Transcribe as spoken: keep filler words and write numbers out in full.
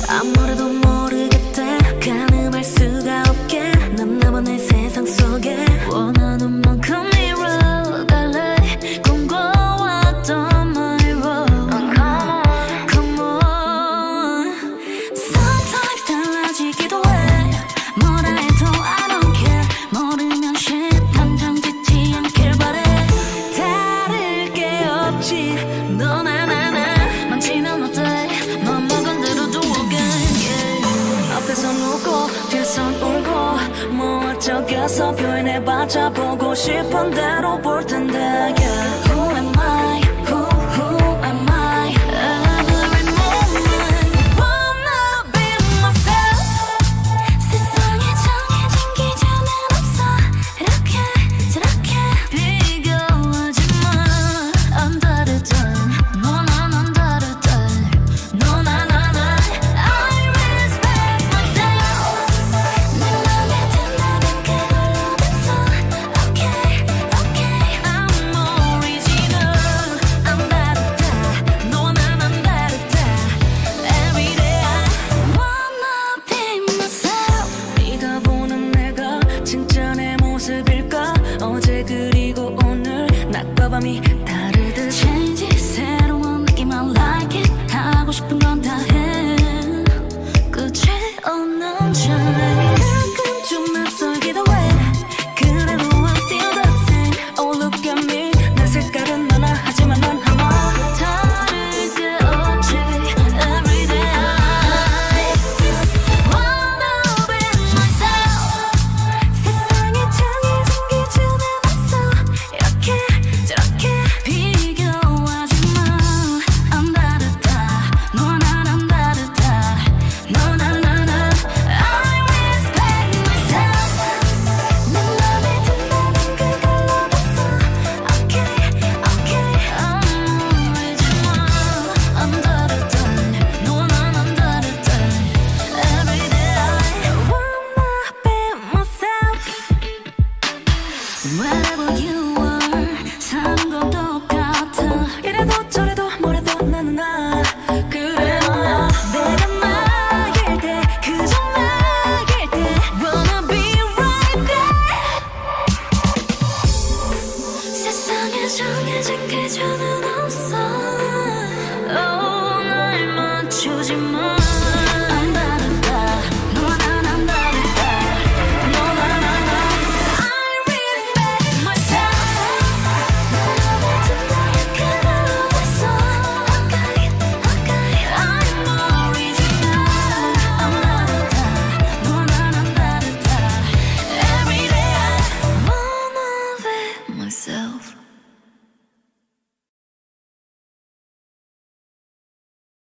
아무래도 모르겠대 가늠할 수가 없게 난 나만의 세상 속에 원하는 만큼 이뤄갈래 꿈꿔왔던 my road. Come on Sometimes 달라지기도 해 뭐라 해도 I don't care 모르면 shit 당장 짓지 않길 바래 다를 게 없지 너나 나나 망치면 어때 맘 먹은 대로 do again yeah. 앞에서 웃고 뒤에선 울고 뭐 어쩌겠어 표현해봤자 보고 싶은 대로 볼 텐데 yeah.